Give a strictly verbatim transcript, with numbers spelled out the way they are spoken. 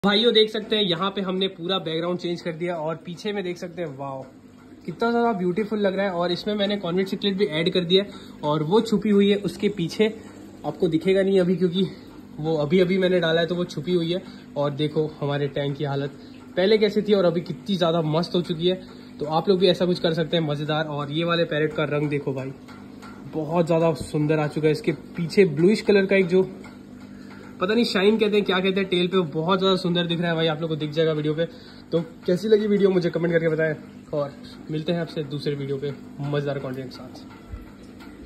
भाइयों देख सकते हैं यहाँ पे हमने पूरा बैकग्राउंड चेंज कर दिया और पीछे में देख सकते हैं वाओ कितना ज़्यादा ब्यूटीफुल लग रहा है। और इसमें मैंने कॉन्वेक्स सिकलेट भी ऐड कर दिया है और वो छुपी हुई है उसके पीछे, आपको दिखेगा नहीं अभी क्योंकि वो अभी अभी मैंने डाला है तो वो छुपी हुई है। और देखो हमारे टैंक की हालत पहले कैसी थी और अभी कितनी ज़्यादा मस्त हो चुकी है। तो आप लोग भी ऐसा कुछ कर सकते हैं मज़ेदार। और ये वाले पैरेट का रंग देखो भाई बहुत ज़्यादा सुंदर आ चुका है। इसके पीछे ब्लूइश कलर का एक जो पता नहीं शाइन कहते हैं क्या कहते हैं टेल पे, बहुत ज़्यादा सुंदर दिख रहा है भाई। आप लोग को दिख जाएगा वीडियो पे। तो कैसी लगी वीडियो मुझे कमेंट करके बताएं और मिलते हैं आपसे दूसरे वीडियो पे मज़ेदार कंटेंट के साथ।